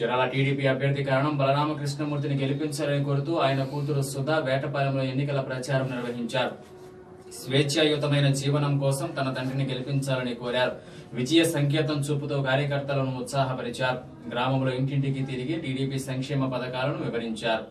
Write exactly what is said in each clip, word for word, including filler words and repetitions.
Chirala TDP అభ్యర్థి కారణం బలరామకృష్ణమూర్తిని గెలిపించాలని కోరుతూ ఆయన కూతురు సుధా వేటపాలెంలో ఎన్నికల ప్రచారం నిర్వహించారు. స్వేచ్ఛాయుతమైన జీవనం కోసం తన తండ్రిని గెలిపించాలని కోరారు. విజయ సంకేతం చూపుతూ కార్యకర్తలను ఉత్సాహపరిచారు. గ్రామంలో ఇంటింటికి తిరిగి టీడీపీ సంక్షేమ పథకాలను వివరించారు.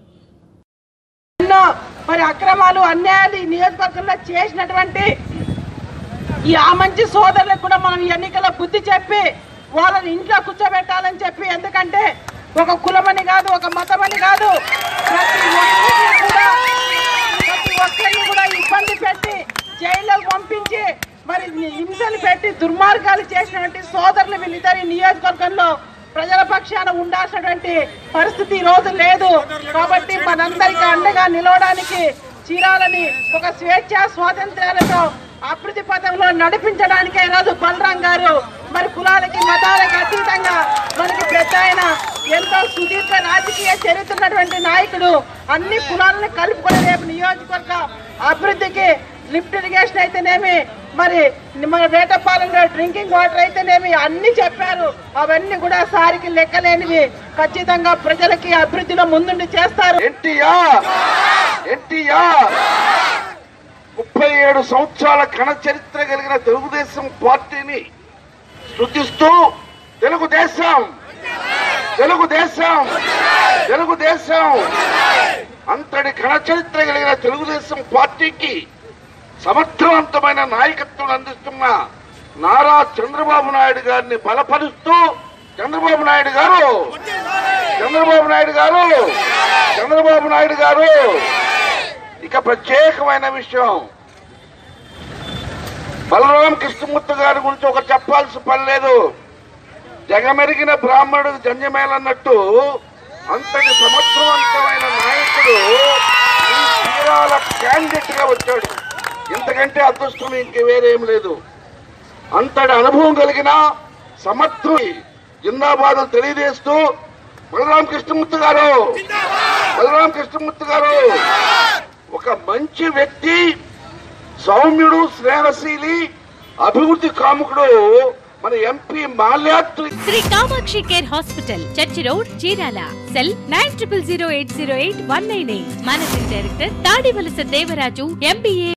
మరి అక్రమాలు అన్యాయాలు ఈ నియోజకవర్గంలో చేసినటువంటి ఈ ఆ మంచి సోదరులకు కూడా మనం ఎన్నికల బుద్ధి చెప్పి వాళ్ళని ఇంట్లో కూర్చోబెట్టాలని చెప్పి, ఎందుకంటే ఒక కులమని కాదు, ఒక మతమని కాదు, ప్రతి ఒక్కరిని కూడా ప్రతి ఒక్కరిని కూడా ఇబ్బంది పెట్టి జైల్లోకి పంపించి మరి హింసలు పెట్టి దుర్మార్గాలు చేసినటువంటి సోదరులు వీళ్ళిద్దరు నియోజకవర్గంలో ప్రజల పక్షాన ఉండాల్సినటువంటి పరిస్థితి ఈ రోజు లేదు. కాబట్టి మనందరికీ అండగా నిలవడానికి చీరాలని ఒక స్వేచ్ఛ స్వాతంత్ర్యాలతో అభివృద్ధి పథంలో నడిపించడానికి ఈరోజు బలరాం గారు మరి కులాలకి మతాలకి అతీతంగా మనకి పెద్ద ఆయన ఎంతో సుదీర్ఘ రాజకీయ చరిత్ర ఉన్నటువంటి నాయకుడు, అన్ని కులాలను కలుపుకొని రేపు నియోజకవర్గ అభివృద్ధికి లిఫ్ట్ ఇరిగేషన్ అయితేనేమి, మరి మన వేటపాలెంలో డ్రింకింగ్ వాటర్ అయితేనేమి అన్ని చెప్పారు. అవన్నీ కూడా సారికి లెక్కలేనివి. ఖచ్చితంగా ప్రజలకి అభివృద్ధిలో ముందుండి చేస్తారు. ముప్పై ఏడు సంవత్సరాల ఘన చరిత్ర కలిగిన తెలుగుదేశం పార్టీని స్తుతిస్తూ తెలుగుదేశం తెలుగుదేశం తెలుగుదేశం అంతటి ఘన చరిత్ర కలిగిన తెలుగుదేశం పార్టీకి సమర్థవంతమైన నాయకత్వం అందిస్తున్న నారా చంద్రబాబు నాయుడు గారిని బలపరుస్తూ చంద్రబాబు నాయుడు గారు చంద్రబాబు నాయుడు గారు చంద్రబాబు నాయుడు గారు ఇక ప్రత్యేకమైన విషయం, బలరామకృష్ణమూర్తి గారి గురించి ఒక చెప్పాల్సిన పని లేదు. జగమెరిగిన బ్రాహ్మణుడు జంజమేలన్నట్టు అంతటి సమర్థవంతమైన నాయకుడు ఈ చీరాల క్యాండిడేట్ గా వచ్చాడు. ఇంతకంటే అదృష్టం ఇంక వేరేం లేదు. అంతటి అనుభవం కలిగిన సమర్థుని జిందాబాద్ తెలియజేస్తూ బలరామకృష్ణమూర్తి గారు బలరామకృష్ణమూర్తి గారు ఒక మంచి వ్యక్తి, సౌమ్యుడు, స్నేహశీలి, అభివృద్ధి కాముకుడు, మన MP Malyadri. Shri Kamakshi care hospital, church road, Chirala. Cell nine triple zero eight zero eight one nine eight. Managing director Tadivalasa Devaraju, MBA.